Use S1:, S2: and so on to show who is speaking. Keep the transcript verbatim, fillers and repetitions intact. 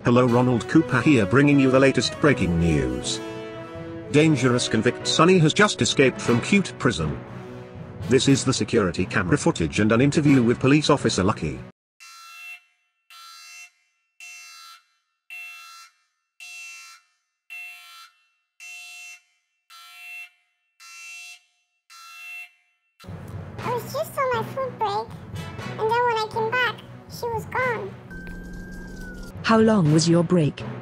S1: Hello, Ronald Cooper here, bringing you the latest breaking news. Dangerous convict Sonny has just escaped from cute prison. This is the security camera footage and an interview with police officer Lucky.
S2: I was just on my food break, and then when I came back, she was gone.
S3: How long was your break?